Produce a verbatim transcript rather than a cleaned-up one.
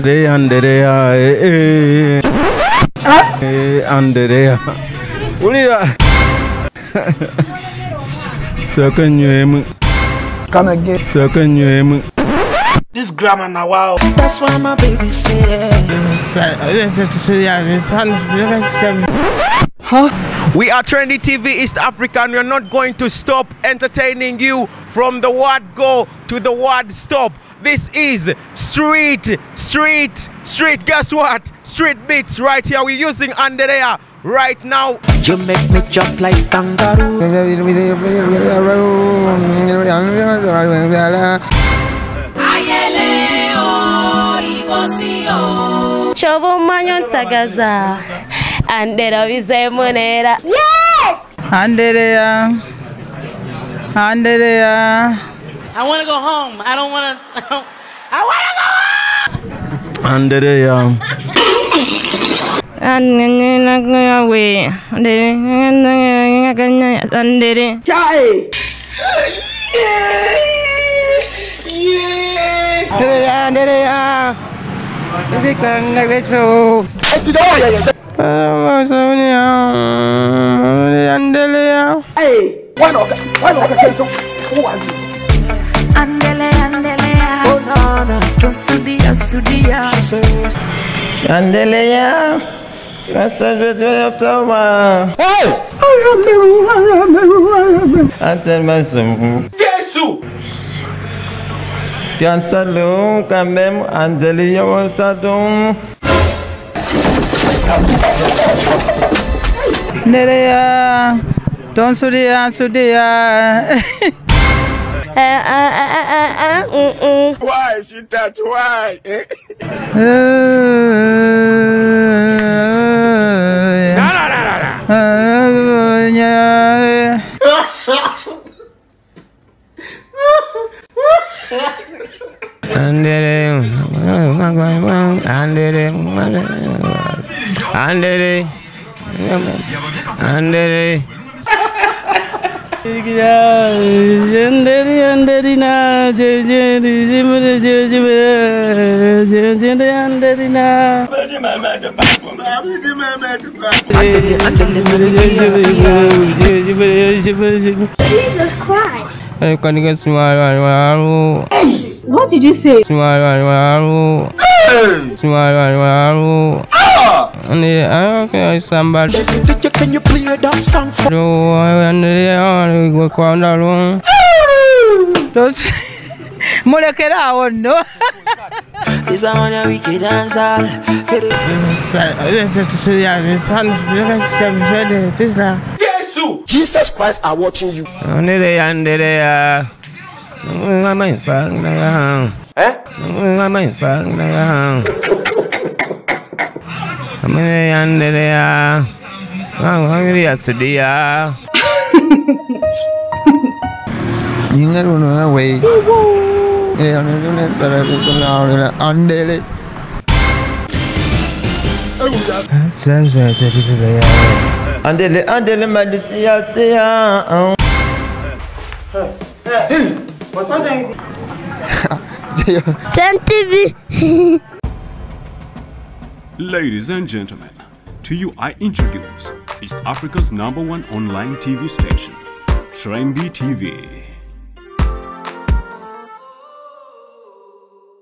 Andele, eh, Andele. Ulia. Second name. Come again. Second name. This grammar now, wow. That's why my baby said. Huh? We are Trendy T V East Africa, and we are not going to stop entertaining you from the word go to the word stop. This is street, street, street. Guess what? Street beats right here. We're using Andele right now. You make me jump like kangaroo. Chovo manyon tagaza. Andele vize monera. Yes! Andele. Andele. I want to go home. I don't want to. I want to go home. Andele. Andele. Away. Andele. Andele. Chai! Andele. If you can get so. Andele. Hey, one of them. One of them. Who was it? Andele, Andele, oh no, no, Sudia, Sudia. Andele, that's a bit of Toma. Hey! I tell my son, Jesus! Tiens, salon, quand même, Andele, y'a un tadon. Andele, don't Sudia, Sudia. Why is it that? Why? No, no, no, no, Andele, Andele, Andele, Andele. Jesus Christ! What did you say? Somebody. Can you play that song for no. This is one of wicked dancer. Jesus! Jesus Christ are watching you. Andele, Andele, Eh? Andele, I'm hungry as today. You never know way. Andele. Andele, Andele, Madisia, say, What's happening? T V. Ladies and gentlemen, to you I introduce East Africa's number one online T V station, Trendy T V.